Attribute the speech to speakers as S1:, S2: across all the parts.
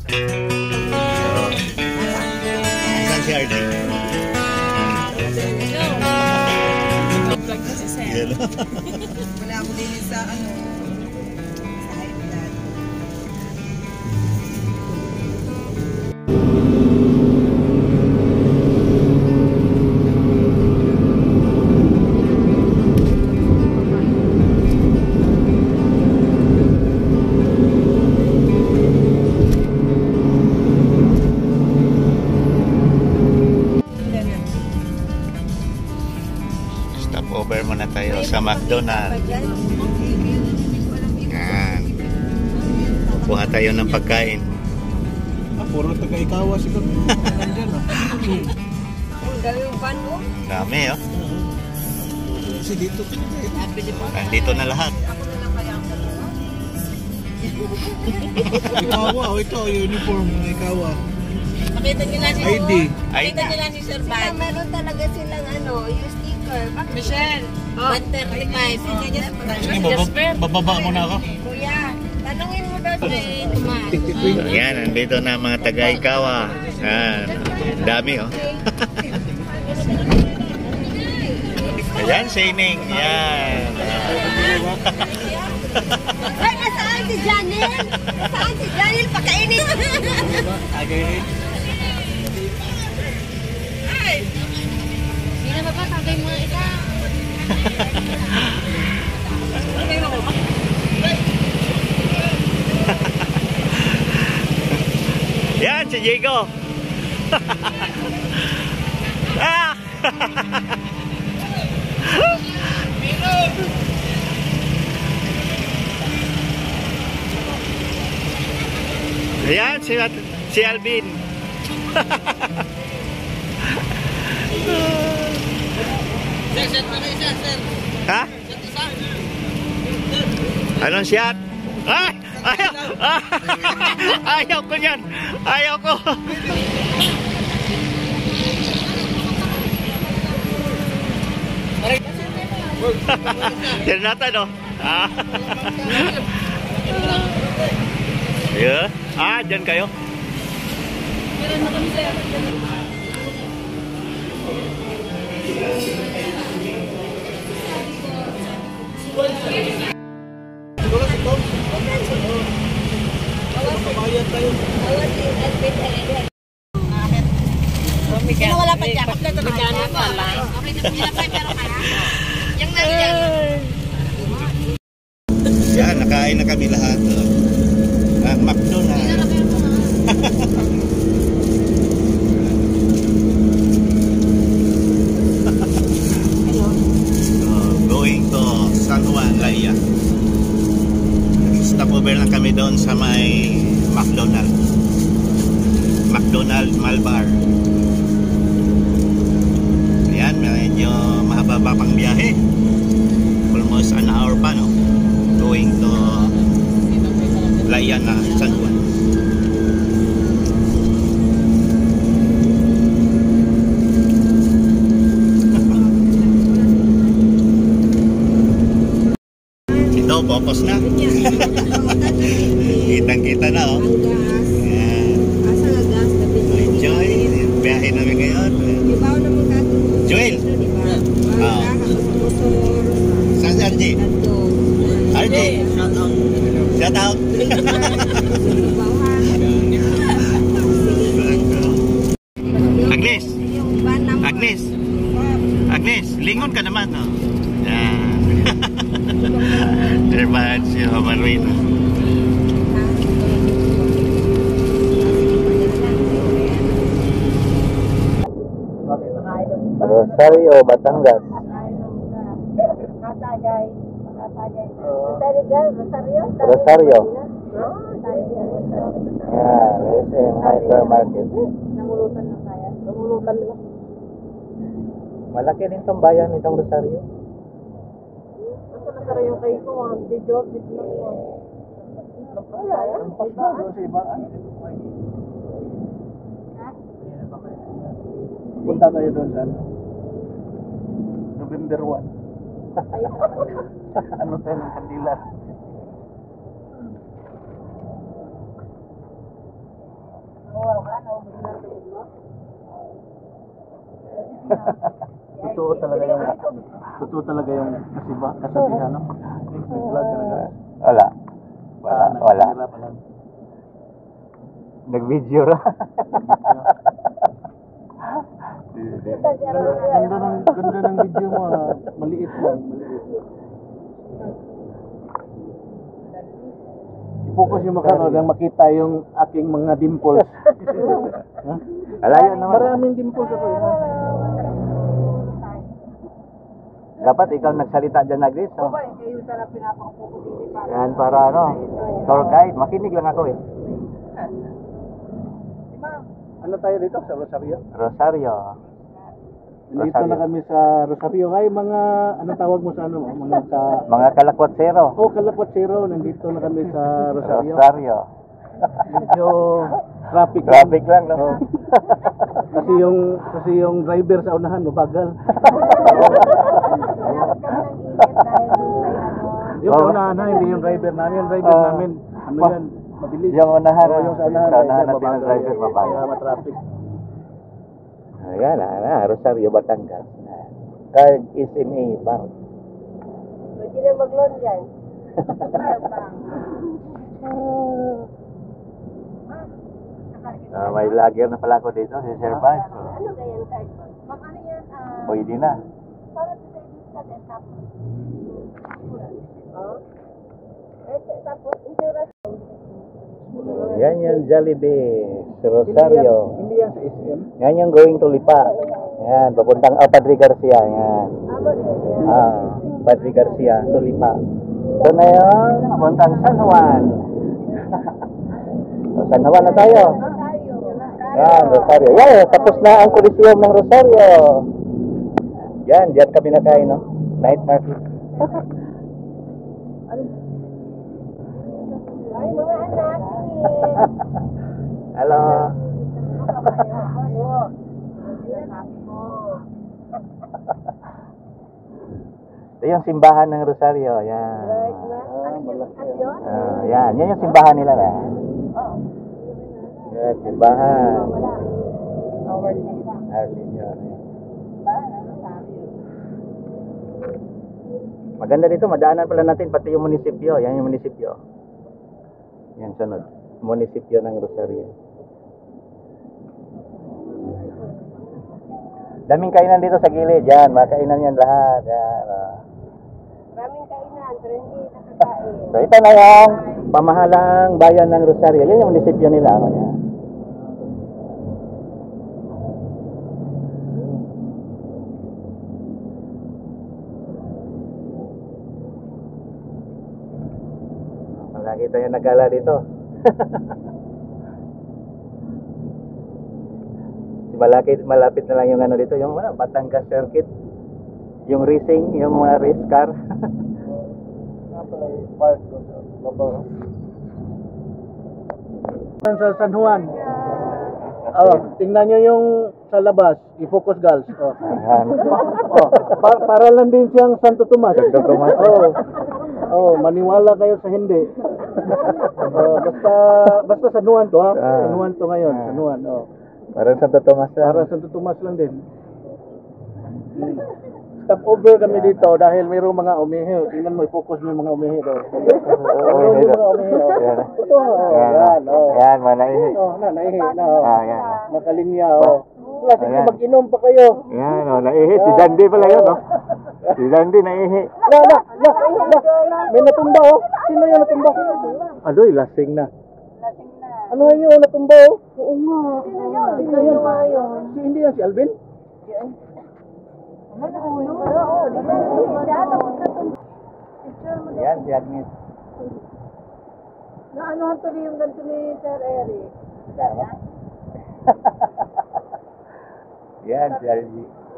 S1: Saan si RJ? Hello.
S2: Wala ako din sa ano. Sa high blood.
S1: Stopover muna tayo sa McDonald's. Yan. Kuha tayo ng pagkain.
S3: Puro taga-ikawa siguro. Nandyan
S2: Ang gawing van mo?
S1: Dami oh.
S3: Kasi dito.
S1: Nandito na lahat.
S2: Ako na lang kaya ako.
S3: Ikawa, ito yung uniform ng ikawa.
S2: Makita niyo lang si
S3: ID.
S2: Makita niyo lang si Sir Van. Meron talaga silang ano, yung sticker. Michelle. 135.
S3: Bababa mo na ako.
S2: Kuya, tanungin mo daw si Tomas.
S1: Yan, nandito na mga taga-ikawa. Yan. Dami oh. Ayan, Shining. Yan.
S2: Ay, nasaan si Janel? Nasaan si Janel? Pakainin.
S3: Agay.
S2: Ay! Hindi na ba tagay mo isa?
S1: Yan, si Diego. Ah! Ayan, si Alvin. Ha? Anong shot? Ay! Ayaw! Ayaw ko yan! Ayaw ko! Yan natin, no? Yeah. Dyan kayo?
S2: Meron na kami sa'yo.
S3: Siguro si Tom. Kabayan tayo.
S2: Sino wala pa dyan? Bakit ito na dyan? Okay, pero kaya. Yung nandiyan.
S1: Yan, nakain na kami lahat. McDonald's. Going to San Juan, Laia. Stopover lang kami doon sa may McDonald's. McDonald's Malbar. Ayan, medyo mahaba pang biyahe. Almost an hour pa, no? Going to Laia na San Juan. Ito, focus na. Kitang-kita na, oh. Enjoy. Biyahe namin ngayon. Joel. Saan si RJ? RJ. Shout out. Agnes. Agnes. Agnes, lingon ka naman, no? Yan. Terbahan si Marina. Rosario, Batangas. Rosario. Yeah, SM Hypermarket.
S2: Namulutan na kaya. Namulutan na.
S1: Malaki rin tong bayan nitong Rosario.
S2: Ito na sa yung kay ko, ang video, video ko. Wala yan.
S3: Sa ibaan. Punta tayo doon sa November 1. Ano tayo ng kandila? Totoo talaga yung kasabihan, no? Nag-vlog ka na guys.
S1: Wala. Wala.
S3: Nahihirapan lang.
S1: Nag-video ra.
S3: Ganda ng video mo, maliit lang, maliit. I-focus yung mukha ko nang makita yung aking mga dimples. Ha?
S1: Alayan naman.
S3: Maraming dimples ako. Ha?
S1: Dapat ikaw nagsalita dyan na Grace.
S2: O ba, kayo sarap pinapakapo ko dito para.
S1: Yan para ano, tour guide. Makinig lang ako eh.
S2: Ma'am,
S3: Ano tayo dito sa Rosario?
S1: Rosario.
S3: Dito na kami sa Rosario. Ay, mga, ano tawag mo sa ano? Mga sa...
S1: Mga kalakwatsero.
S3: Oh, Kalakwat Zero. Nandito na kami sa Rosario.
S1: Rosario.
S3: Medyo traffic.
S1: Traffic lang, no?
S3: Oh. Kasi yung driver sa unahan, mabagal.
S2: hanap kami ng init dahil doon kay ano.
S3: Yung sa unahan na, hindi yung driver namin. Yung driver namin, ano yan, mabilis.
S1: Yung unahan,
S3: Oo, yung sa unahan,
S1: natin ang driver mabagal.
S3: Kaya matraffic.
S1: Ayan, Rosario, Batangas. Card SMA Bank.
S2: Pwede na mag-loan dyan.
S1: May vlogger na pala ako dito, si Sir Bart. So,
S2: Ano kaya card mo? Ma'am, ano yan?
S1: pwede na.
S2: Para sa savings card and tapos. Oh? Tapos, insurance.
S1: Yan yung Jollibee, si Rosario.
S3: Hindi yan sa SM.
S1: Yan yung going to Lipa. Yan, papuntang Padre Garcia. Yan.
S2: Amo rin.
S1: Padre Garcia, to Lipa. Ito na yun, papuntang San Juan. So, San Juan na tayo. Yan, Rosario. Yan, tapos na ang Coliseum ng Rosario. Yan, diyan kami nakain, no? Night market.
S2: Ay, mga anak, tingin.
S1: Hello. Ito yung simbahan ng Rosario. Yan. Yan, yan yung simbahan nila na. Yan, simbahan. Arlene yun. Maganda dito, madaanan pala natin pati yung munisipyo. Yan yung munisipyo. Yan sunod. Munisipyo ng Rosario. Daming kainan dito sa gilid. Yan, mga kainan yan lahat. Yan.
S2: Maraming kainan, pero hindi nakakain.
S1: So ito na yung pamahalang bayan ng Rosario. Yan yung munisipyo nila. Yan. Malaki tayo nagala dito. Malapit na lang yung ano dito, yung Batangas Circuit. Yung racing, yung mga race car.
S3: Park ko sa baba. Sa San Juan. Oh, tingnan nyo yung sa labas, i-focus girls. Oh.
S1: Ayan.
S3: Para lang din siyang Santo Tomas.
S1: Santo Tomas.
S3: Maniwala kayo sa hindi. Basta San Juan to ha. San Juan to ngayon, San Juan.
S1: Parang Santo Tomas.
S3: Para Santo Tomas lang din. Stop over kami dito dahil mayroong mga umihi. Tingnan mo, i-focus mo yung mga umihi daw. Mayroong yung mga umihi. Totoo. Yan.
S1: Yan, manaihi.
S3: Naihi na.
S1: Yan.
S3: Nakalinya. Sige, mag-inom pa kayo.
S1: Yan, naihi. Si Dandy pala yun, no? Si Dandy naihi.
S3: May natumba, oh. Sino yung natumba? Adoy, lasing na. Ano yun, natumba, oh? Oo nga. Sino yun? Si hindi yan, si Alvin?
S1: Yan, si Agnes.
S2: Naanohan tuloy yung ganito ni Sir Eric.
S1: Yan, si RG.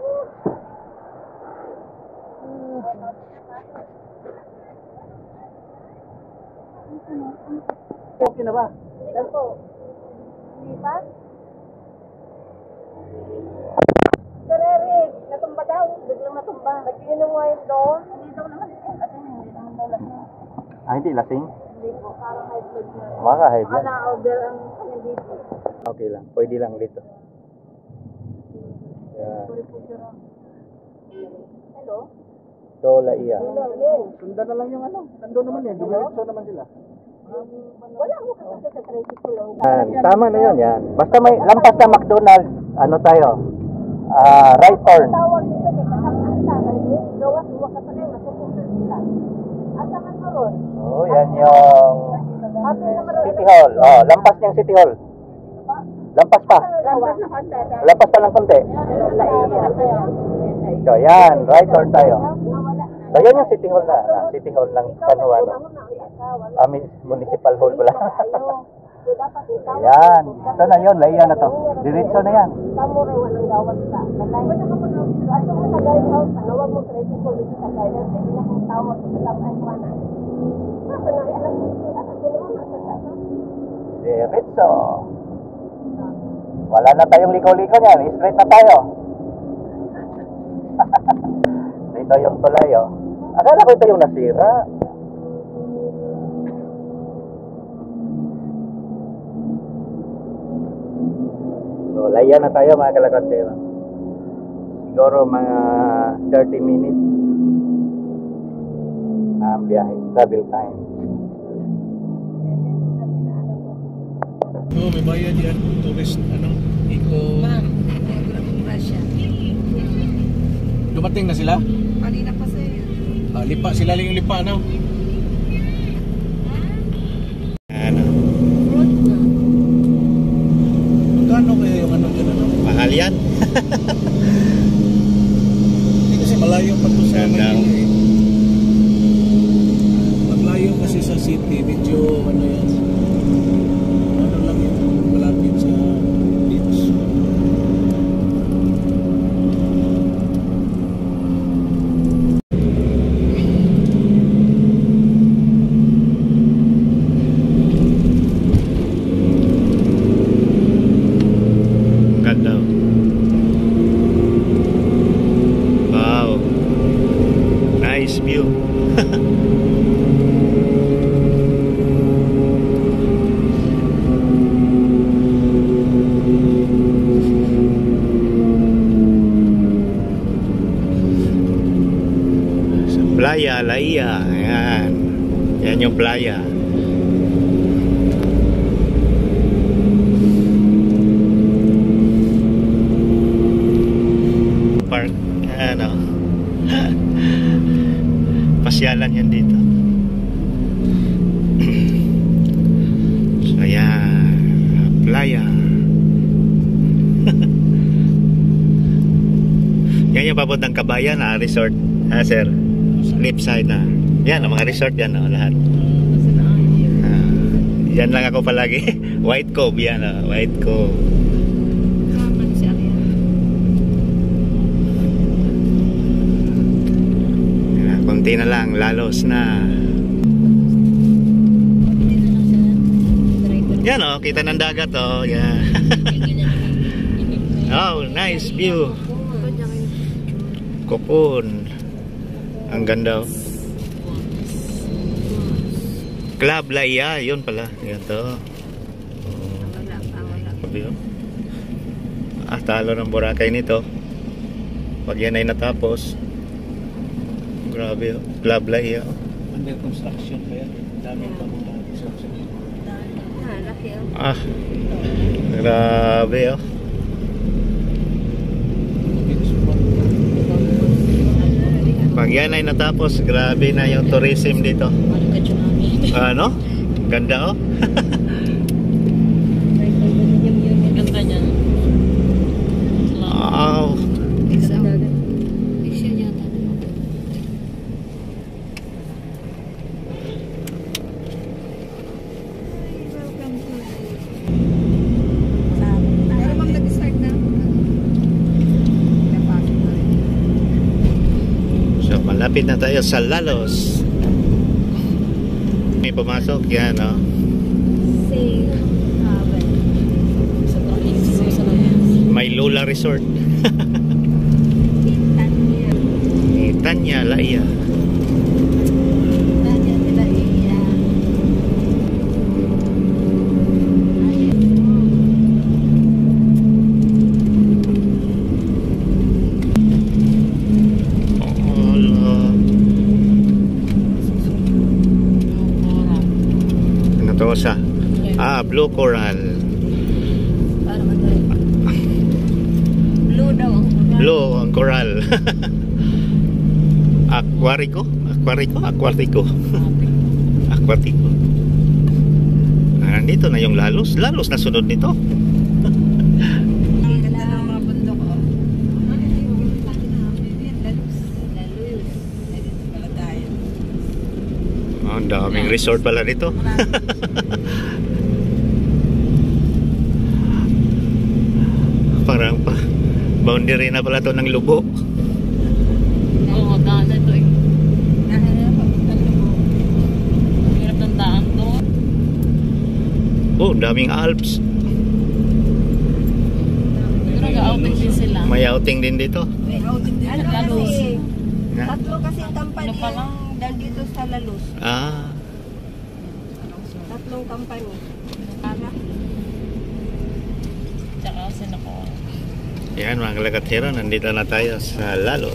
S3: Okay na ba?
S2: Ilan po? Hindi pa? Sir Eric, natumba daw. Biglang natumba. Nag-iinom nga yun doon. Hindi daw naman. Kasi hindi naman daw lasing.
S1: Hindi lasing?
S2: Hindi po. Parang high blood na.
S1: Maka high blood.
S2: Na-over ang kanyang BP.
S1: Okay lang, pwede lang dito. Yan.
S2: Hello?
S1: So, Laia.
S2: Hello, Lynn.
S3: Sundan na lang yung ano. Nandun naman yan. Dumiretso naman sila.
S2: Wala mo kasi sa tricycle lang.
S1: Tama na yun, yan. Basta may lampas na McDonald's, ano tayo? Right turn.
S2: Tawag dito kay kasama sa kay gawas mo ka sa kay masusunod sila. Asa man mo ron?
S1: Oh, yan yung
S2: Happy na maroon.
S1: City Hall. Oh, lampas niyang City Hall. Lampas pa.
S2: Lampas na konti.
S1: Lampas pa lang konti. So, yan. Right turn tayo. So, yan yung City Hall na. City Hall ng San Juan. Municipal Hall pala. Yan. Ito na yun. Laia na to. Diretso na yan.
S2: Kamo rin walang gawas sa kalay. Ato mo sa guardhouse, wag mo tricycle dito sa guardhouse. Hindi na kung tawag sa tapan ko na. Sa na alam mo sulat ako naman sa tapan.
S1: Diretso. Wala na tayong liko-liko niyan. Straight na tayo. Dito yung tulay, oh. Akala ko ito yung nasira. So, Laia na tayo mga kalakatsero. Siguro mga 30 minutes ang biyahe, travel time.
S3: Oo, may bayad yan. Tourist, ano, eco... Dumating na sila?
S2: Kanina pa sa'yo.
S3: Lipa, sila lang yung lipa, ano?
S1: Ano?
S3: Magkano kaya yung ano dyan, ano?
S1: Mahal yan?
S3: Hindi kasi malayo pa to sa
S1: Ganda.
S3: Manila, eh. Maglayo kasi sa city, medyo ano yan. Ano lang yun, malapit sa beach.
S1: Ganda. Wow. Nice view. Sa Playa Laia. Ayan. Yan yung playa. Park, ano, pasyalan yan dito. So yan, playa. Yan yung papuntang Kabayan na resort, sir. Left side na. Yan, ang mga resort yan, lahat. Yan lang ako palagi. White Cove, yan, White Cove. Konti na lang, lalos na. Yan, kita ng dagat, yan. Oh, nice view. Kopon. Ang ganda, Club Laia, yun pala. Yan to. Talo ng Boracay nito. Pag yan ay natapos. Grabe, Club Laia.
S3: Under construction pa yan. Daming pa mga construction.
S1: Grabe, Pag yan ay natapos, grabe na yung tourism dito. Ano? Ganda, Wow. So, malapit na tayo sa Lalos. May pumasok, yan, May Lula Resort. Tanya Laia. Rosa. Ah, blue coral.
S2: Parang ano rin. Blue daw ang
S1: Blue ang coral. Aquarico? Aquatico. Aquatico. Ah, nandito na yung lalos. Lalos na sunod nito.
S2: Ang ganda ng mga bundok, oh. Lalus. Pala tayo.
S1: Oh, ang daming resort pala dito. Parang pa boundary na pala to ng Lubo.
S4: Oo, daan na ito eh. Hirap ng daan to.
S1: Oh, daming Alps.
S4: Pero nag-outing din sila.
S1: May outing din dito.
S2: Ano
S4: Lalus.
S2: kasi,
S1: Na?
S2: tatlo kasi company
S4: Ano pala?
S2: ang nandito sa Lalus.
S1: Ah,
S2: Tatlong company. Para.
S4: Tsaka sino ko.
S1: yan mga kalagathero, nandito na tayo sa Lalos.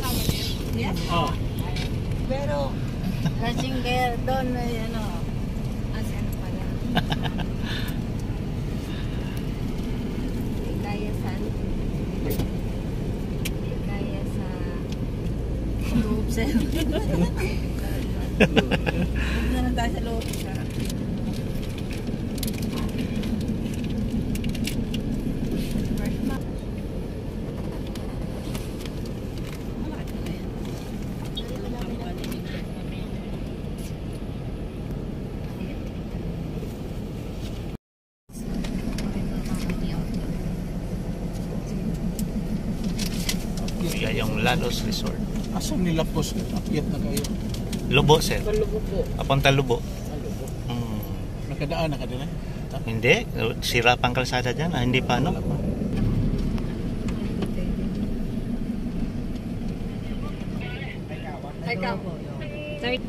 S2: Pero, lasing kaya doon ay ano, as ano pala. Kaya sa ano? Kaya sa loob sa Huwag na lang tayo sa loob sa first map.
S1: Yan yung Lalos Resort.
S3: Asan nila post? Akyat na kayo.
S1: Lubo, sir.
S4: Palubo po.
S1: Apunta Lubo.
S3: Ano po?
S1: Hmm.
S3: Nakadaan na ka din eh?
S1: Hindi, sira pang kalsada dyan. Ah, hindi pa, no?
S2: Ikaw. Third.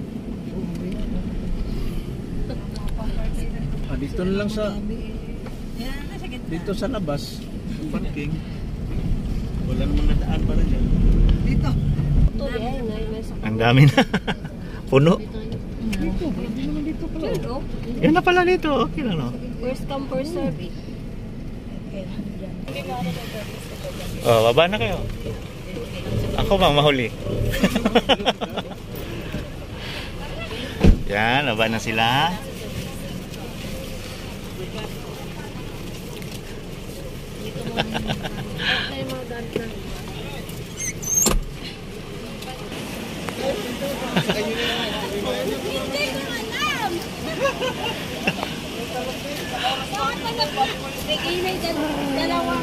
S3: Ah, dito na lang sa,
S2: Yan, nasa gitna.
S3: dito sa labas. Parking. Wala namang nadaan pala dyan.
S2: Dito. Ito, yan. May sa
S1: Ang dami na. Puno.
S3: Dito, hindi naman dito pala.
S2: Dito.
S1: Yan na pala dito. Okay lang, no?
S2: First come, first serve.
S1: Oh, baba na kayo. Ako bang mahuli? Yan, baba na sila.
S2: Ay, mga daan. Hindi ko alam. Saan ka na po? Nag-inay dalawang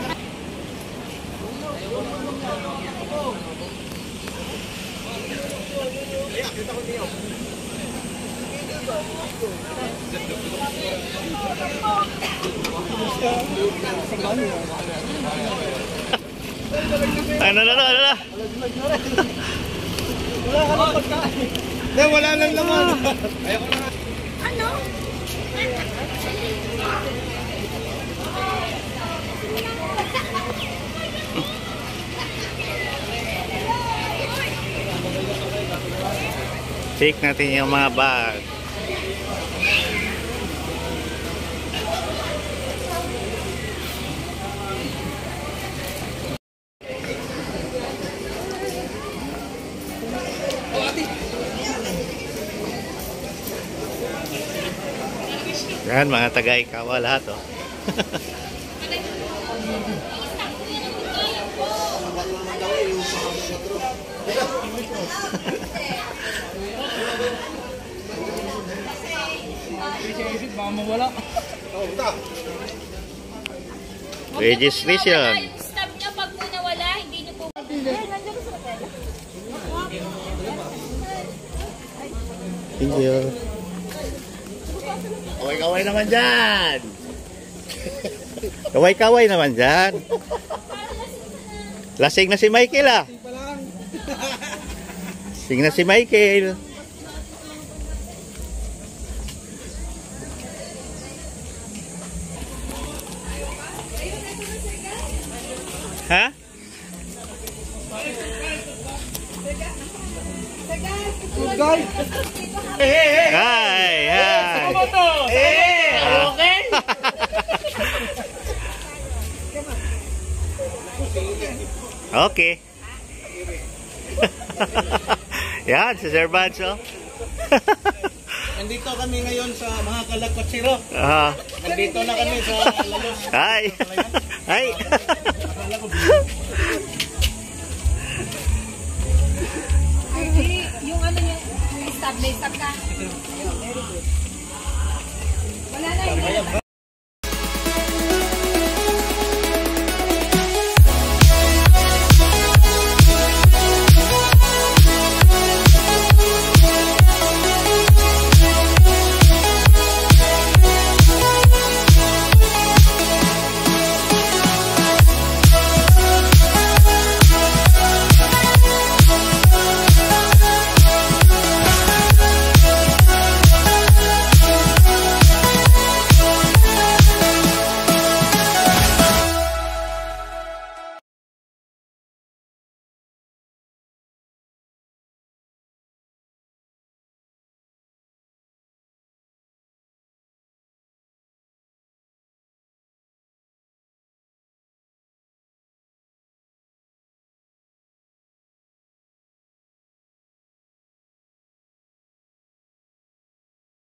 S1: Ano na?
S3: Wala nang laman.
S2: ano?
S1: Check natin yung mga bag. Yan, mga taga-Ikawa lahat, oh.
S3: Baka mawala.
S1: Registration.
S5: Yung stop niya pag po nawala, hindi niyo po
S1: Thank you. Kaway-kaway naman dyan. Kaway-kaway naman dyan. Lasing na si Michael, ah. Lasing na si Michael. Ha?
S3: Guys!
S1: Hi! Hi!
S3: Okay.
S1: Okay. Yan, si Sir Bads, oh.
S3: Nandito kami ngayon sa mga kalakwatsiro.
S1: Ah.
S3: Nandito na kami sa Lalos.
S1: Hi. Hi.
S2: Yung ano niya, yung stabilizer ka. Wala na yun.